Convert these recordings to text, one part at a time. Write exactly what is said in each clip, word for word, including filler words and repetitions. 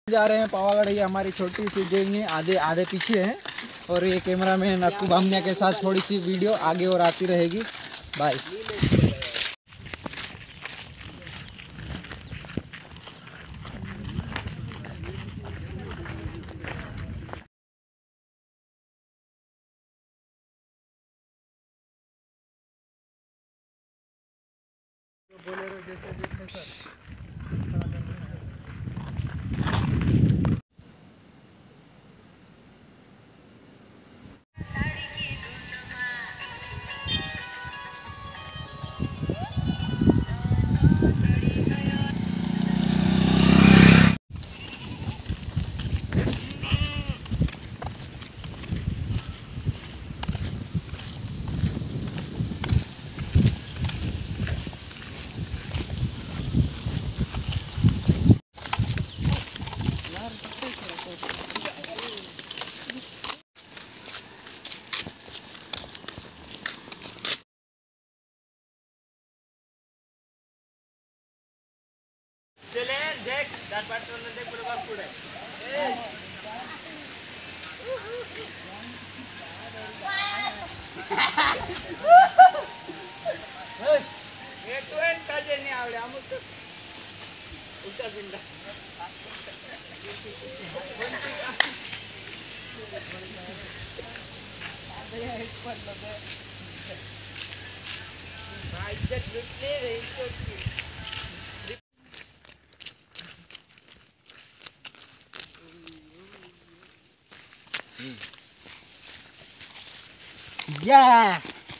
जा रहे हैं पावागढ़। ये हमारी छोटी सी गैंग है, आधे आधे पीछे हैं और ये कैमरा मैन अक्कू बामनिया के साथ थोड़ी सी वीडियो आगे और आती रहेगी। बाय। बोलेरो जैसे देखो सर। चले देख दाट बाट करने देख पूरा बाप पूरा ये तो एंड ताजे नहीं आवड़े हम तो उल्टा बिंदा भाई जट लुटने रही तो Yeah.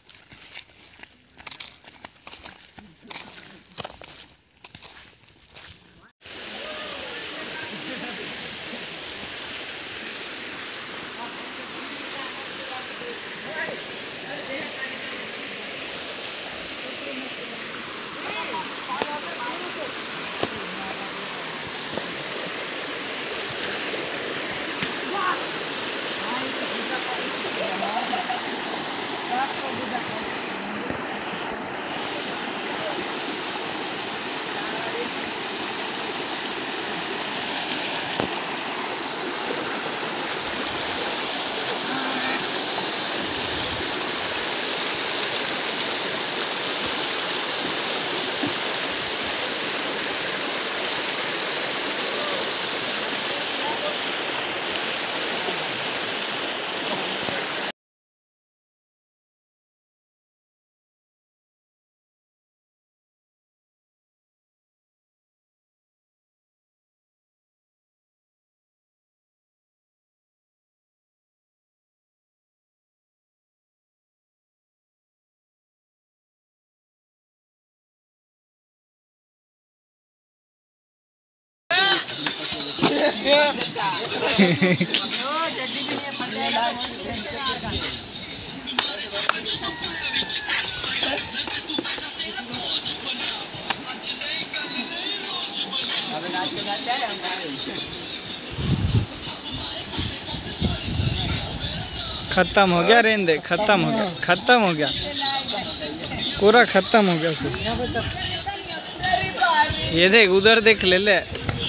खत्म हो गया रेंदे, खत्म हो गया, खत्म हो गया, पूरा खत्म हो गया। ये देख उधर देख ले ले।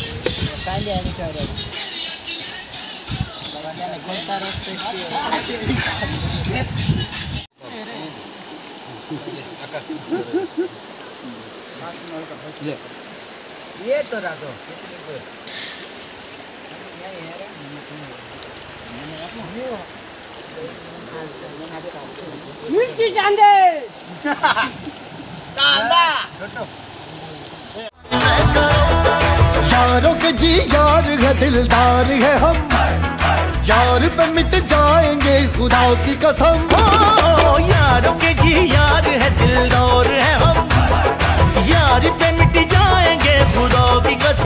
ये तो राखो मिर्ची चांदे कांदा यारों के जी यार है, दिलदार है हम, यार पे मिट जाएंगे खुदा की कसम। ओ यारों के जी यार है, दिलदार है हम, यार पे मिट जाएंगे खुदा की कसम।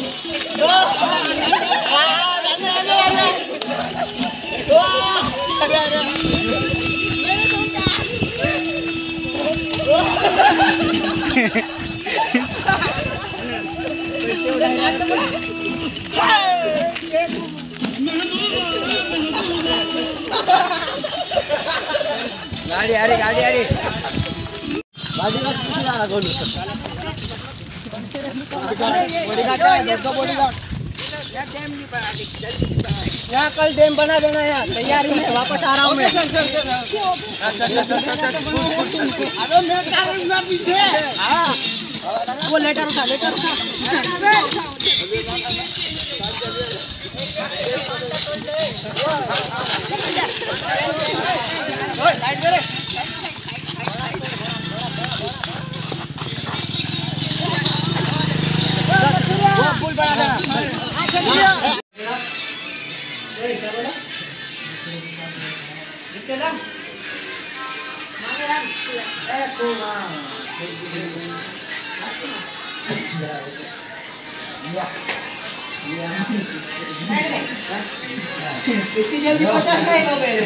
गाड़ी आ रही गाड़ी आ रही बाजी का कुछ ना गोलू बॉडी गार्ड है, दो बॉडी गार्ड यहाँ कल डैम बना देना यार, तैयारी में वापस आ रहा हूँ मैं। वो लेटर उठा, लेटर उठा। पुल बना देना। इतनी जल्दी पचास नहीं हो गए।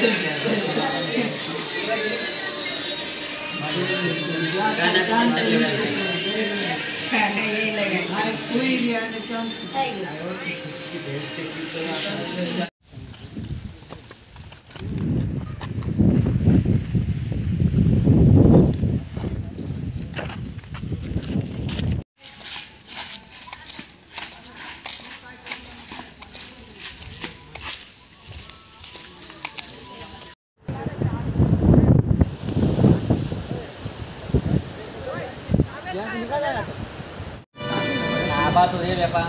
यही लगे पूरी बात हो रही है व्यापार।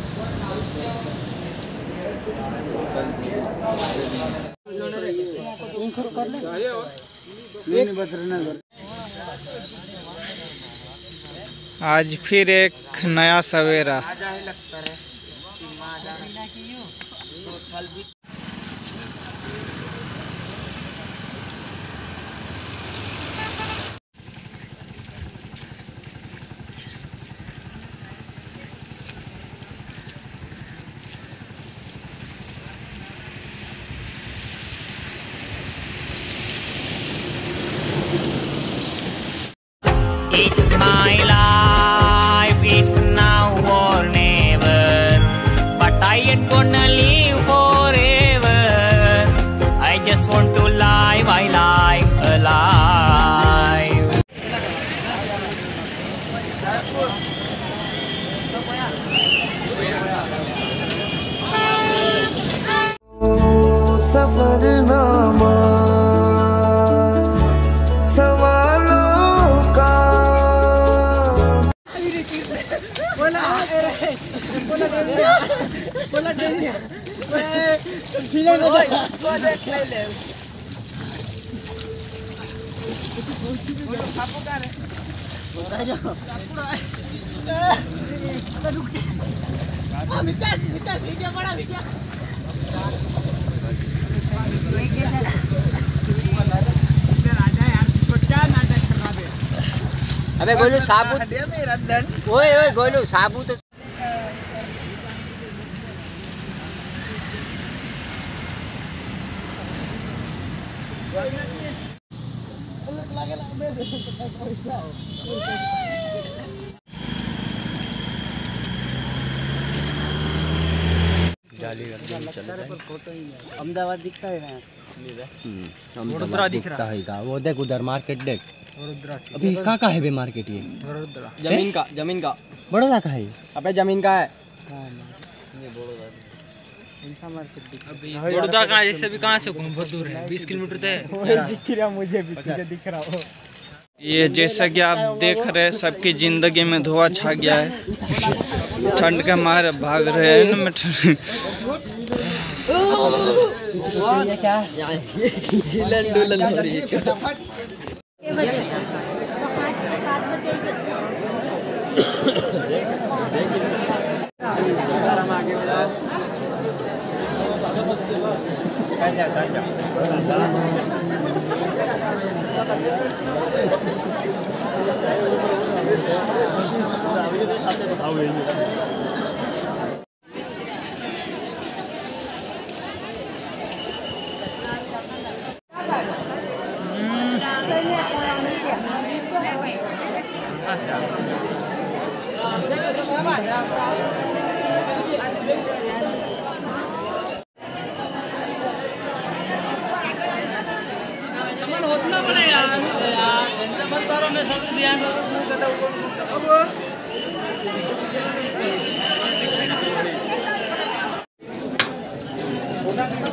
आज फिर एक नया सवेरा। It's my life, it's now or never. But I ain't gonna live forever. I just want to live my life alive. Safarnama बोला डेंडिया सीधे इसको देख ले खापो का रे बता जाओ रुक जा मिटा मिटा सीधे बड़ा भैया राजा यार छोटा नाटक करवा दे। अबे गोलू साबुत मेरा ब्लड ओए ओए गोलू साबुत अहमदाबाद दिखता है अहमदाबाद दिखता है का वो देख उधर मार्केट देख अभी कहाँ का है बे मार्केट ये जमीन का जमीन का बड़ौदा का है अबे जमीन का है बड़ौदा का जैसे भी कहाँ से बहुत दूर है बीस किलोमीटर तक दिख रहा मुझे भी दिख रहा हो। ये जैसा कि आप देख रहे हैं सबकी जिंदगी में धुआं छा गया है। ठंड के मारे भाग रहे हैं ना। ये क्या हिलन डुलन हो रही है।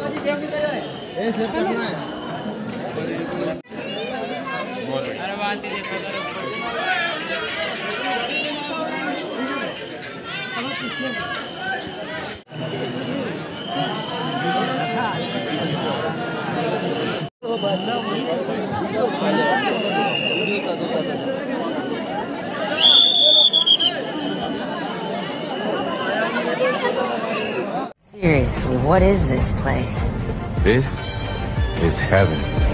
Seriously, what is this place? This is heaven.